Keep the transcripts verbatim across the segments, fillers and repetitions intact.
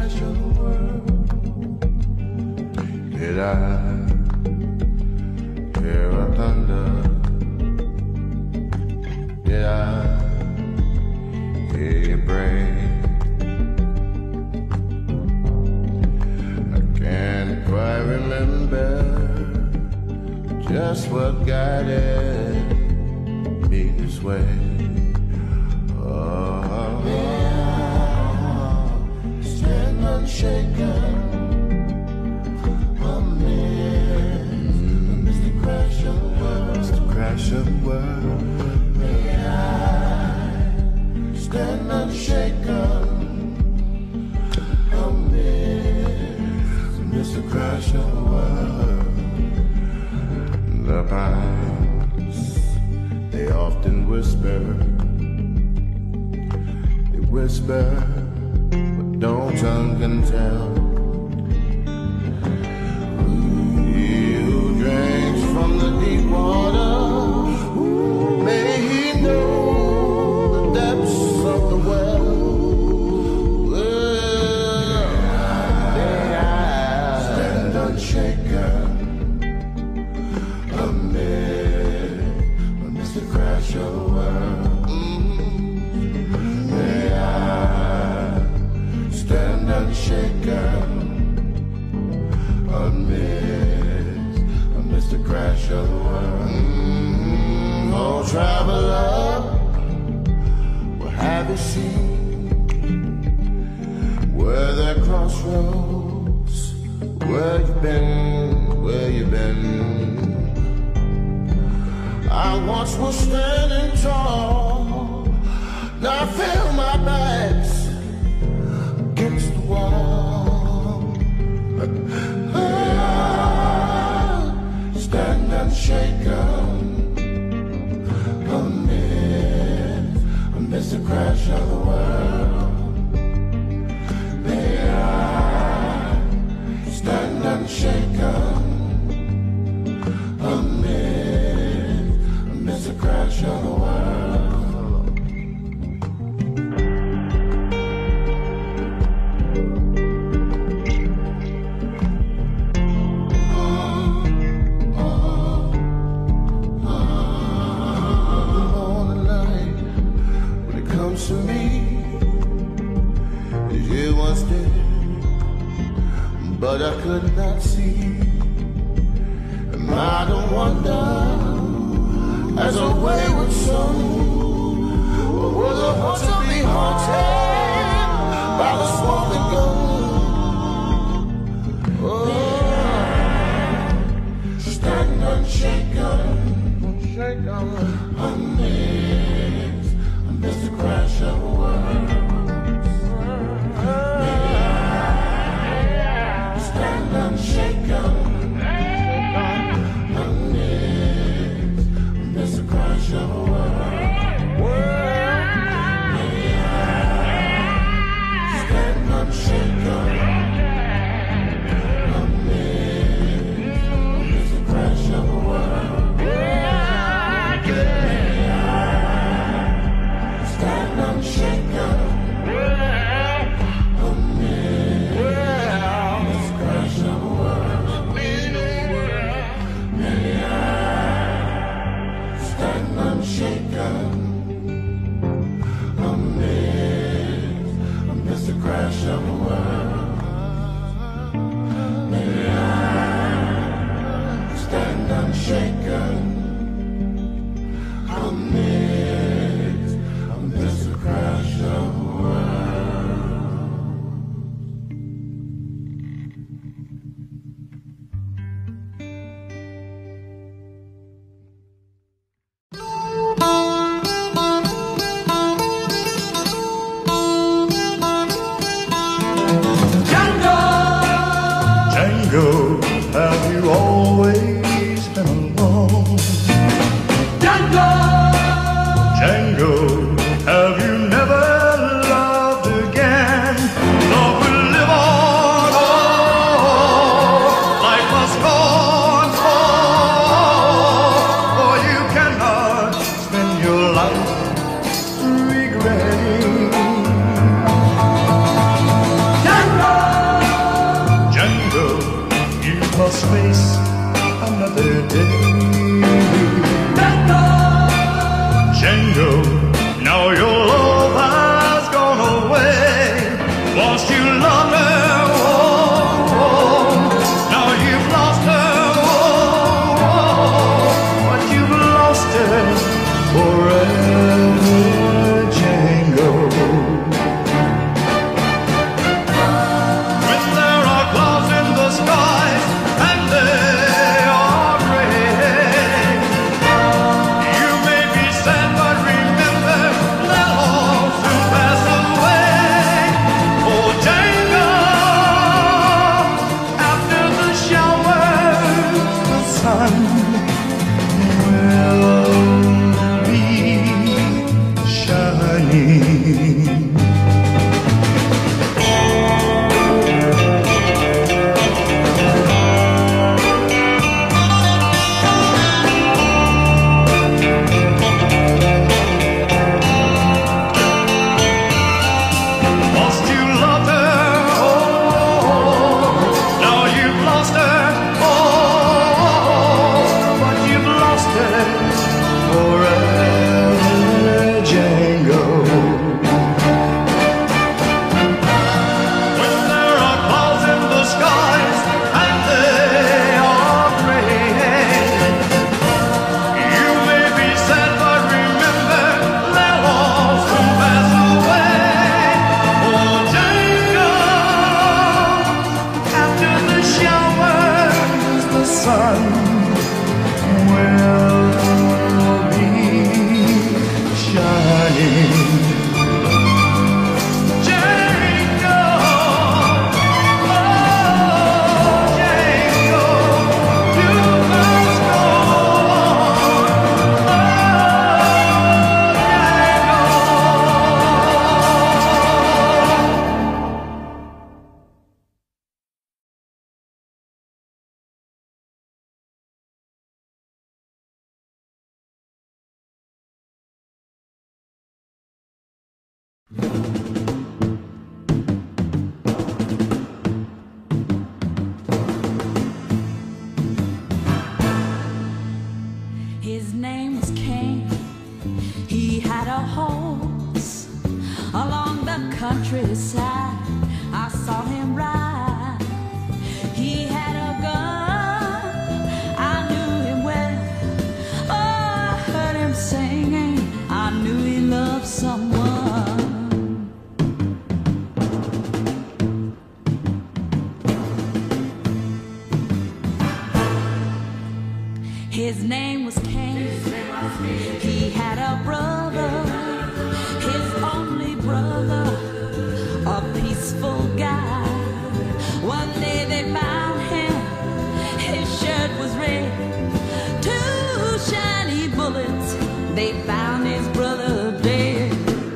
crash of the world. Did I hear a thunder? Did I hear you break? I can't quite remember just what guided me this way. Oh, yeah, stand unshaken. Crash of the world, it's the crash of the world. May I stand unshaken amidst the crash of the world. The pines, they often whisper, they whisper, but no tongue can tell. From the deep water, may he know the depths of the well. May I stand unshaken amid, amidst the crash of the world. May I stand unshaken amid the crash of the world. Mm-hmm. Oh, traveler, what have you seen? Were there crossroads? Where you been? Where you been? I once was standing tall, now I feel my back's against the wall. Stand unshaken amidst, amidst the crash of the world. May I stand unshaken amidst, amidst the crash of the world. To me, you once did, but I could not see. Am I the wonder as a wayward soul, or was I want to be haunted by the smoking gun? Oh, stand unshaken, unshaken, amidst, amidst the crash of the world. May I stand unshaken amidst, amidst the crash of the world. May I stand unshaken amidst, amidst the crash of the world. Unshaken amid this crash of the world. May I stand unshaken amid, amidst the crash of the world. May I stand unshaken amid, amidst the crash of the world. Django, have you always been alone? Django, Django, have you never loved again? Love will live on, oh, life must go on, oh, for you cannot spend your life regretting. Django. you loved her, oh, oh. Now you've lost her, oh, oh. But you've lost her forever, Django. When there are clouds in the skies and they are gray, you may be sad, but remember they'll all soon pass away. Oh, Django, after the showers, the sun will be shining. Lost you loved her, oh, now you've lost her, oh, but you've lost her forever, Django. When there are clouds in the skies and they are gray, you may be sad, but remember they'll all soon pass away. Oh, Django, after the showers, the sun will be shining. Django, oh, Django, you must go on. Oh, His name was Cain. He had a horse along the countryside. I saw him ride. He had a gun. I knew him well. Oh, I heard him singing. I knew he loved someone. His name was Cain. He had a brother, his only brother, a peaceful guy. One day they found him, his shirt was red. Two shiny bullets, they found his brother dead.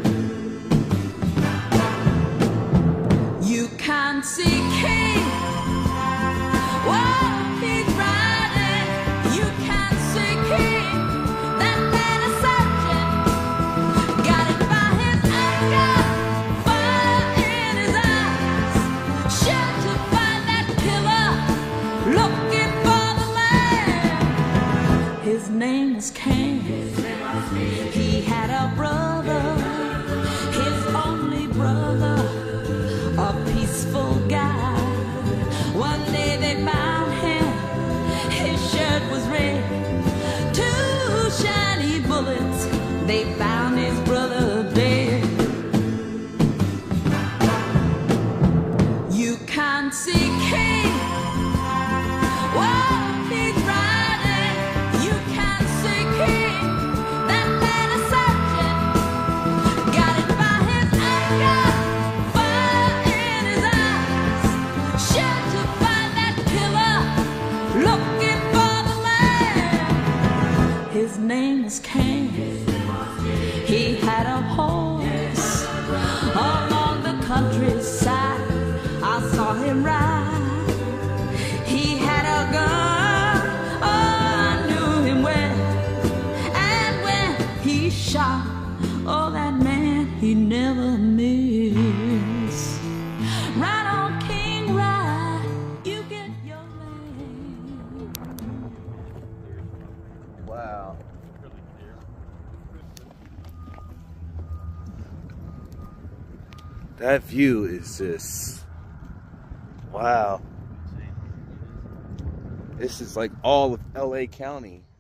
You can't see Cain. Whoa, he's riding. You can't see King. That man is searching. Got it by his anger. Fire in his eyes. Sure to find that killer. Looking for the man. His name was Cain. He had a brother. His only brother. A peaceful guy. One day they found him. His shirt was red. Two shiny bullets. They found his brother dead. You can't see King. Whoa, he's riding. You can't see King. That man is searching. Got it by his anger. Fire in his eyes. Sure to find that killer. Looking for the man. His name was Cain. He had a horse along the countryside. I saw him ride. He had a gun. Oh, I knew him well. And when he shot, oh, that man he never missed. Right on King Ride, you get your land. Wow. That view is just, wow. This is like all of L A County.